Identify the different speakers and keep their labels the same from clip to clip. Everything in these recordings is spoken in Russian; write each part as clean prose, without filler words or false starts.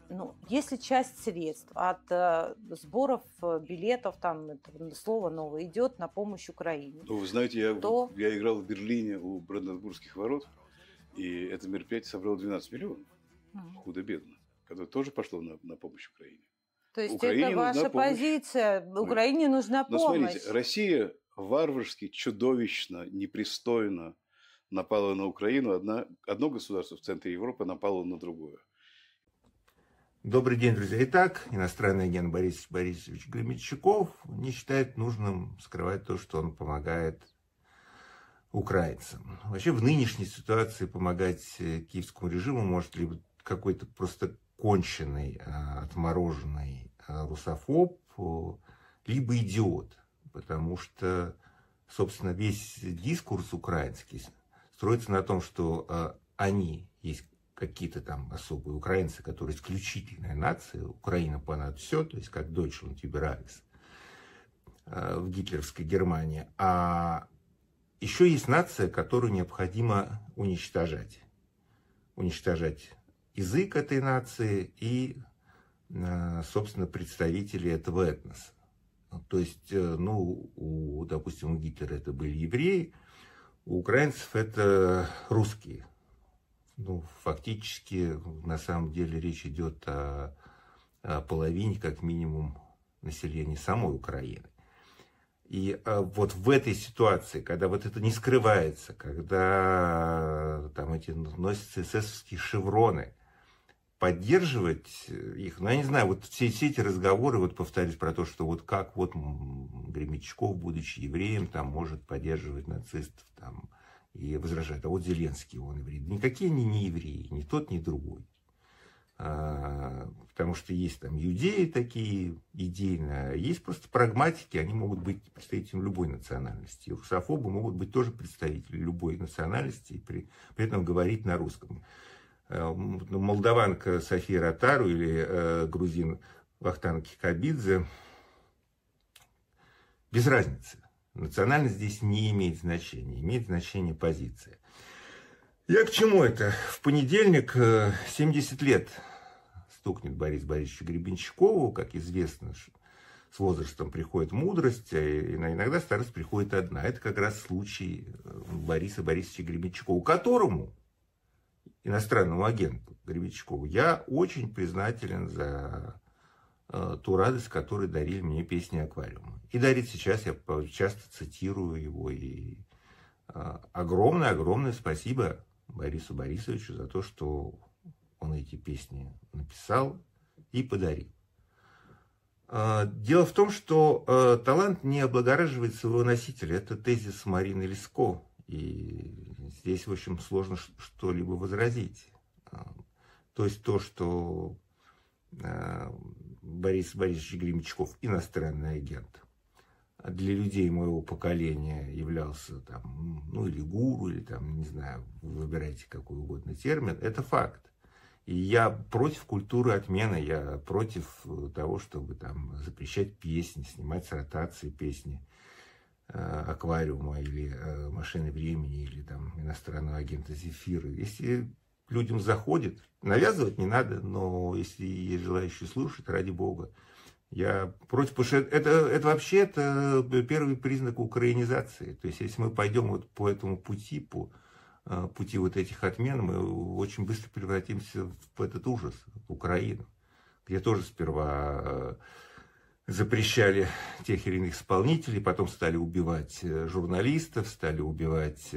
Speaker 1: Ну, если часть средств от сборов билетов, там это слово новое, идет на помощь Украине,
Speaker 2: Ну, вы знаете, я,
Speaker 1: то
Speaker 2: я играл в Берлине у Бранденбургских ворот, и это мероприятие собрало 12 миллионов,
Speaker 1: м,
Speaker 2: худо-бедно, которое тоже пошло на помощь Украине.
Speaker 1: то есть это
Speaker 2: Украине нужна
Speaker 1: ваша
Speaker 2: помощь.
Speaker 1: позиция,
Speaker 2: Мы-
Speaker 1: Украине нужна
Speaker 2: Но смотрите,
Speaker 1: помощь.
Speaker 2: Россия варварски, чудовищно, непристойно напала на Украину. Одно государство в центре Европы напало на другое.
Speaker 3: Добрый день, друзья. Итак, иностранный агент Борис Борисович Гременщиков не считает нужным скрывать то, что он помогает украинцам. Вообще в нынешней ситуации помогать киевскому режиму может либо какой-то просто конченый, отмороженный русофоб, либо идиот. Потому что, собственно, весь дискурс украинский строится на том, что они есть какие-то там особые украинцы, которые исключительная нация, Украина понад все, то есть как Deutschland über alles в гитлеровской Германии. А еще есть нация, которую необходимо уничтожать. Уничтожать язык этой нации и, собственно, представителей этого этноса. То есть, ну, допустим, у Гитлера это были евреи, у украинцев это русские. Ну, фактически, на самом деле, речь идет о половине, как минимум, населения самой Украины. И вот в этой ситуации, когда вот это не скрывается, когда там эти носятся эсэсовские шевроны, поддерживать их, ну, я не знаю, вот все эти разговоры, вот повторюсь про то, что вот как вот Гременщиков, будучи евреем, там может поддерживать нацистов, там, и возражает, а вот Зеленский, он еврей. Никакие они не евреи, ни тот, ни другой. Потому что есть там иудеи такие идейно, есть просто прагматики, они могут быть представителями любой национальности. И русофобы могут быть тоже представители любой национальности и при этом говорить на русском. Молдаванка София Ротару или грузин Вахтанг Кикабидзе, без разницы. Национальность здесь не имеет значения, имеет значение позиция. Я к чему это? В понедельник 70 лет стукнет Борису Борисовичу Гребенщикову. Как известно, с возрастом приходит мудрость, а иногда старость приходит одна. Это как раз случай Бориса Борисовича Гребенщикова, которому, иностранному агенту Гребенщикову, я очень признателен за ту радость, которую дарили мне песни «Аквариума». И дарит сейчас, я часто цитирую его. И огромное спасибо Борису Борисовичу за то, что он эти песни написал и подарил. Дело в том, что талант не облагораживает своего носителя. Это тезис Марины Леско. И здесь, в общем, сложно что-либо возразить. То есть то, что Борис Борисович Гременщиков иностранный агент, для людей моего поколения являлся там, ну, или гуру, или там, не знаю, выбирайте какой угодно термин, это факт. И я против культуры отмены, я против того, чтобы там запрещать песни, снимать с ротации песни «Аквариума» или «Машины времени», или там иностранного агента «Зефира». Если людям заходит, навязывать не надо, но если есть желающие слушать, ради бога. Я против, потому что это вообще это первый признак украинизации. То есть, если мы пойдем вот по этому пути, по пути вот этих отмен, мы очень быстро превратимся в этот ужас, в Украину, где тоже сперва запрещали тех или иных исполнителей, потом стали убивать журналистов, стали убивать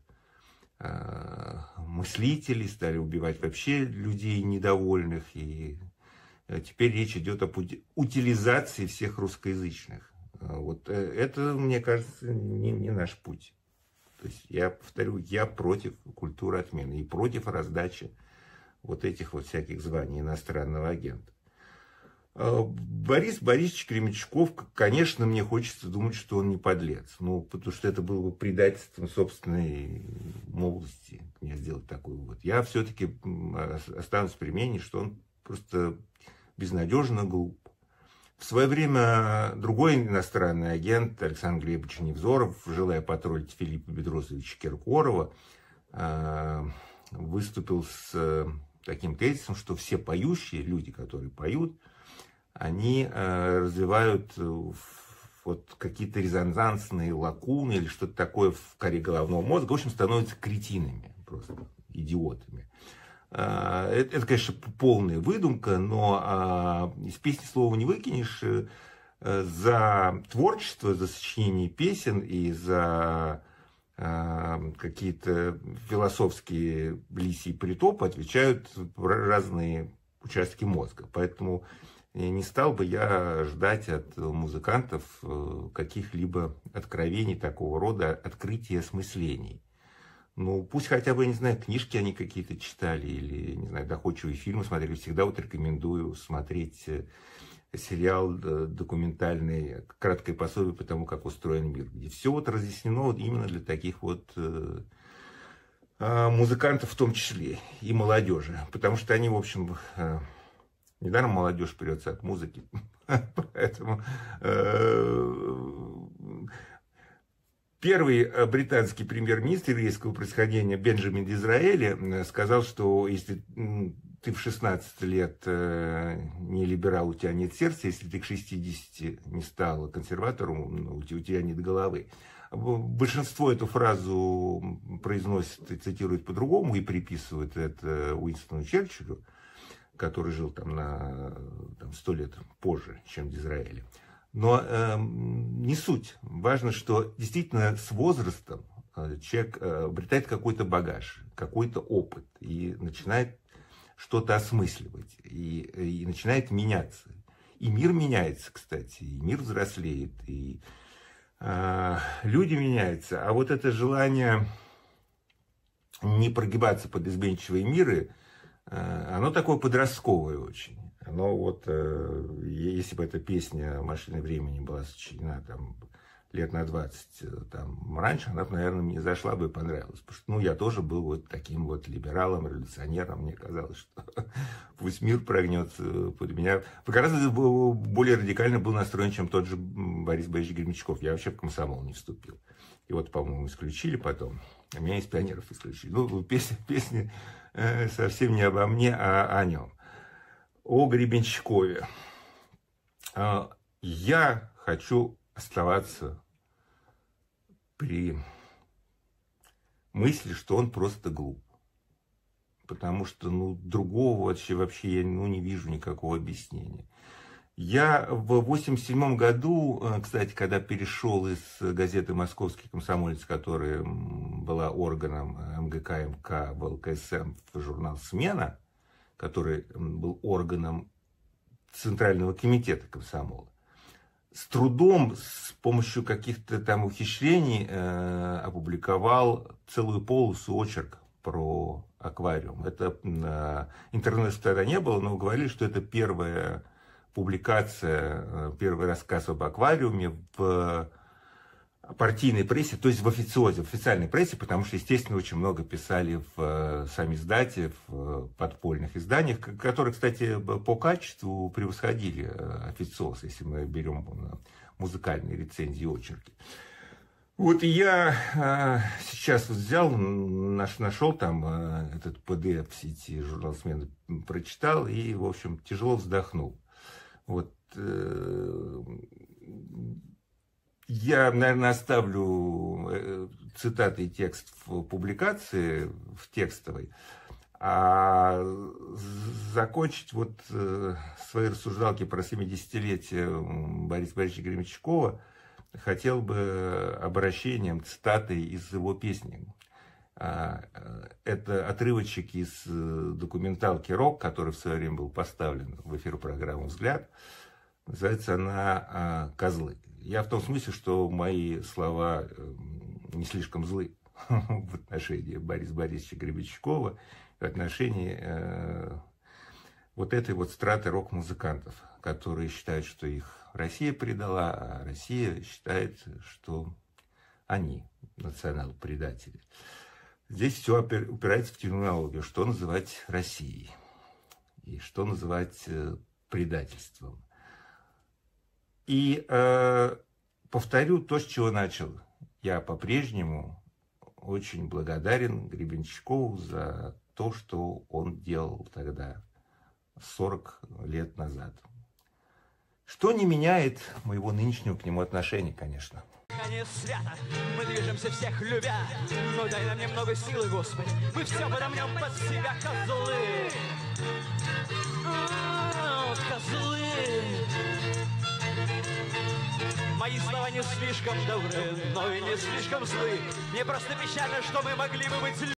Speaker 3: мыслителей, стали убивать вообще людей недовольных. И теперь речь идет об утилизации всех русскоязычных. Вот это, мне кажется, не наш путь. То есть, я повторю, я против культуры отмены и против раздачи вот этих вот всяких званий иностранного агента. Борис Борисович Гременщиков, конечно, мне хочется думать, что он не подлец. Ну, потому что это было бы предательством собственной молодости, мне сделать такой вывод. Я все-таки останусь при мнении, что он просто безнадежно глуп. В свое время другой иностранный агент Александр Глебович Невзоров, желая потроллить Филиппа Бедросовича Киркорова, выступил с таким тезисом, что все поющие, люди, которые поют, они развивают вот какие-то резонансные лакуны или что-то такое в коре головного мозга, в общем, становятся кретинами, просто идиотами. Это, конечно, полная выдумка, но из песни слова не выкинешь. За творчество, за сочинение песен и за какие-то философские лисьи притопы отвечают разные участки мозга. Поэтому не стал бы я ждать от музыкантов каких-либо откровений такого рода, открытия осмыслений. Ну, пусть хотя бы, я не знаю, книжки они какие-то читали или, не знаю, доходчивые фильмы смотрели. Всегда вот рекомендую смотреть сериал документальный, краткое пособие по тому, как устроен мир, где все вот разъяснено вот именно для таких вот музыкантов в том числе и молодежи. Потому что они, в общем, недаром молодежь прется от музыки. Поэтому первый британский премьер-министр еврейского происхождения Бенджамин Дизраэли сказал, что если ты в 16 лет не либерал, у тебя нет сердца, если ты к 60 не стал консерватором, у тебя нет головы. Большинство эту фразу произносит и цитирует по-другому и приписывает это Уинстону Черчиллю, который жил там на 100 лет позже, чем Дизраэли. Но не суть. Важно, что действительно с возрастом человек обретает какой-то багаж, какой-то опыт и начинает что-то осмысливать, и начинает меняться. И мир меняется, кстати, и мир взрослеет, и люди меняются. А вот это желание не прогибаться под изменчивые миры, оно такое подростковое очень. Оно вот, если бы эта песня «Машина времени» была сочинена там лет на 20 там, раньше, она, наверное, мне зашла бы и понравилась. Потому что, я тоже был вот таким вот либералом, революционером. Мне казалось, что пусть мир прогнется под меня. Гораздо более радикально был настроен, чем тот же Борис Борисович Гремячков. Я вообще в комсомол не вступил. И вот, по-моему, исключили потом. А меня из пионеров исключили. Песня совсем не обо мне, а о нем. О Гребенщикове. Я хочу оставаться при мысли, что он просто глуп. Потому что, другого вообще я не вижу никакого объяснения. Я в 1987 году, кстати, когда перешел из газеты «Московский комсомолец», которая была органом МГК, МК, ВЛКСМ, в журнал «Смена», который был органом Центрального комитета комсомола, с трудом, с помощью каких-то там ухищрений опубликовал целую полосу очерк про аквариум. Это интернета тогда не было, но говорили, что это первая публикация, первый рассказ об аквариуме в партийной прессе, то есть в официальной прессе, потому что, естественно, очень много писали в самиздате, в подпольных изданиях, которые, кстати, по качеству превосходили официоз, если мы берем музыкальные рецензии, очерки. Вот я сейчас взял, нашел там этот PDF в сети, журнал «Смена», прочитал и, в общем, тяжело вздохнул. Вот я, наверное, оставлю цитаты и текст в публикации, в текстовой, а закончить вот свои рассуждалки про 70-летие Бориса Борисовича Гремячкова хотел бы обращением, цитатой из его песни. Это отрывочек из документалки «Рок», который в свое время был поставлен в эфир программы «Взгляд». Называется она «Козлы». Я в том смысле, что мои слова не слишком злы в отношении Бориса Борисовича Гребенщикова, в отношении вот этой вот страты рок-музыкантов, которые считают, что их Россия предала, а Россия считает, что они национал-предатели. Здесь все упирается в терминологию, что называть Россией и что называть предательством. И повторю то, с чего начал. Я по-прежнему очень благодарен Гребенщикову за то, что он делал тогда, 40 лет назад. Что не меняет моего нынешнего к нему отношения, конечно.
Speaker 4: Конец свято, мы движемся всех любя, но дай нам немного силы, Господи, мы все подомнем под себя, козлы. Козлы. Мои слова не слишком добры, но и не слишком злы. Мне просто печально, что мы могли бы быть